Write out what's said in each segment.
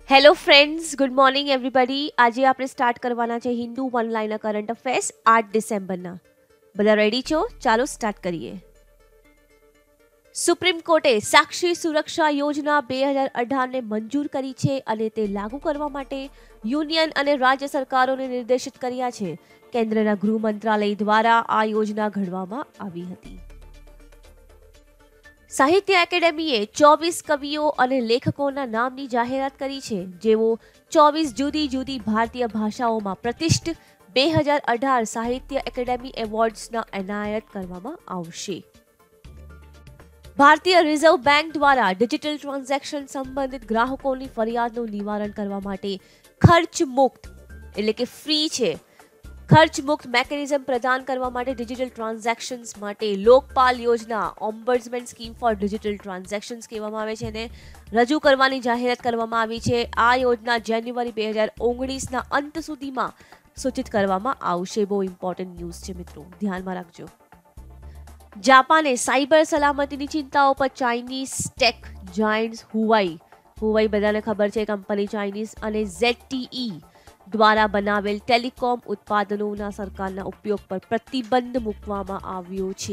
Hello friends, good morning everybody. આજે આપણે start કરવાના છે Hindu one liner current affairs 8 ડિસેમ્બરના. બધા રેડી છો? ચાલો સ્ટાર્ટ કરીએ. સુપ્રીમ કોર્ટે સાક્ષી સુરક્ષા યોજના 2018ને મંજૂર કરી છે અને તે લાગુ કરવા માટે યુનિયન અને રાજ્ય સરકારોને નિર્દેશિત કર્યા છે. કેન્દ્રના ગૃહ મંત્રાલય દ્વારા આ યોજના ઘડવામાં આવી હતી. સાહિત્ય એકેડેમીએ 24 કવિઓ અને લેખકોના નામની જાહેરાત કરી છે, જેઓ 24 જુદી જુદી ભારતીય ભાષાઓમાં પ્રતિષ્ઠિત 2018 સાહિત્ય એકેડેમી એવોર્ડ્સના એનાયત કરવામાં આવશે. ભારતીય રિઝર્વ બેંક દ્વારા ડિજિટલ ટ્રાન્ઝેક્શન સંબંધિત ગ્રાહકોની ફરિયાદનું નિવારણ કરવા માટે ખર્ચ મુક્ત એટલે કે ફ્રી છે ખર્ચ મુક્ત મેકેનિઝમ પ્રદાન કરવા માટે ડિજિટલ ટ્રાન્ઝેક્શન્સ માટે લોકપાલ યોજના ombudsman scheme for digital transactions કહેવામાં આવે છે ને રજૂ કરવાની જાહેરાત કરવામાં આવી છે. આ યોજના જાન્યુઆરી 2019ના અંત સુધીમાં સૂચિત કરવામાં આવશે. બહુ ઇમ્પોર્ટન્ટ ન્યૂઝ છે મિત્રો, ધ્યાનમાં રાખજો. જાપાને સાયબર સલામતીની ચિંતાઓ પર ચાઇનીઝ ટેક જાયન્ટ્સ હુવાઈ બધાને ખબર છે કંપની ચાઇનીઝ અને ZTE દ્વારા બનાવેલ ટેલિકોમ ઉત્પાદનોના સરકારના ઉપયોગ પર પ્રતિબંધ મૂકવામાં આવ્યો છે.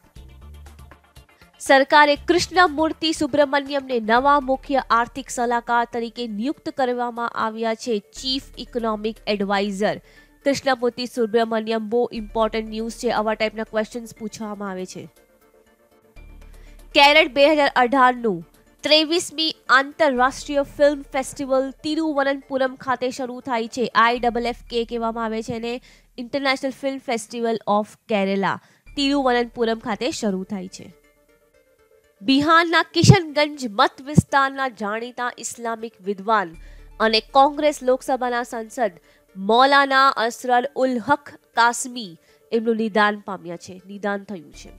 સરકારે કૃષ્ણમૂર્તિ સુબ્રમણ્યમને નવા મુખ્ય આર્થિક સલાહકાર તરીકે નિયુક્ત કરવામાં આવ્યા છે. Chief economic adviser Krishnamurthy Subramanian. બહુ ઇમ્પોર્ટન્ટ ન્યૂઝ છે, આવા ટાઈપના ક્વેશ્ચન્સ પૂછવામાં આવે છે. કેરેટ 2018નું 23મી આંતરરાષ્ટ્રીય ફિલ્મ ફેસ્ટિવલ તિરુવનંતપુરમ ખાતે શરૂ થાય છે. IFFK કહેવામાં આવે છે અને international film festival of Kerala Thiruvananthapuram ખાતે શરૂ થાય છે. બિહારના કિશનગંજ મત વિસ્તારના જાણીતા ઇસ્લામિક વિદ્વાન અને કોંગ્રેસ લોકસભાના સાંસદ મૌલાના અસરર ઉલ હક કાસમી એમનું નિદાન થયું છે.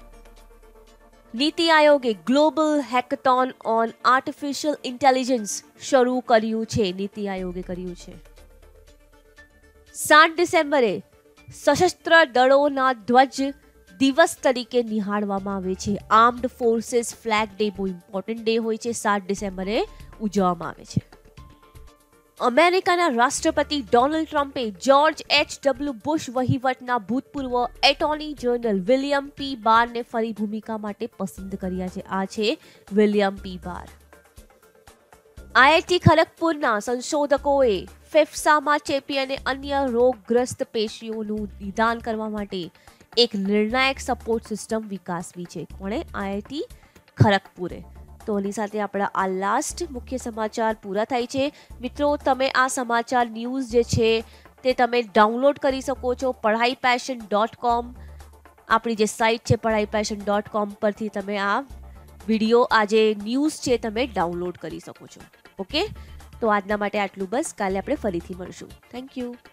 નીતિ આયોગે global hackathon on artificial intelligence શરૂ કર્યું છે. 7 ડિસેમ્બરે સશસ્ત્ર દળોના ધ્વજ દિવસ તરીકે નિહાળવામાં આવે છે. આર્મ્ડ ફોર્सेस ફ્લેગ ડે બહુ ઇમ્પોર્ટન્ટ ડે હોય છે, 7 ડિસેમ્બરે ઉજવવામાં આવે છે. અમેરિકાના રાષ્ટ્રપતિ ડોનાલ્ડ ટ્રમ્પે જ્યોર્જ H.W. બુશ વહીવટના ભૂતપૂર્વ એટોર્ની જનરલ વિલિયમ પી બારને ફરી ભૂમિકા માટે પસંદ કર્યા છે. આ છે વિલિયમ પી બાર. IIT ખડગપુરના સંશોધકોએ ફેફસામાં ચેપી અને અન્ય રોગગ્રસ્ત પેશીઓનું નિદાન કરવા માટે એક નિર્ણાયક સપોર્ટ સિસ્ટમ વિકાસવી છે. કોણે? IIT ખડગપુરે. તો એની સાથે આપણા આ લાસ્ટ મુખ્ય સમાચાર પૂરા થાય છે. મિત્રો, તમે આ સમાચાર ન્યૂઝ જે છે તે તમે ડાઉનલોડ કરી શકો છો padhaipassion.com. આપણી જે સાઇટ છે padhaipassion.com પરથી તમે આ વિડીયો, આ જે ન્યૂઝ છે તમે ડાઉનલોડ કરી શકો છો. ઓકે, તો આજના માટે આટલું બસ. કાલે આપણે ફરીથી મળશું. Thank you.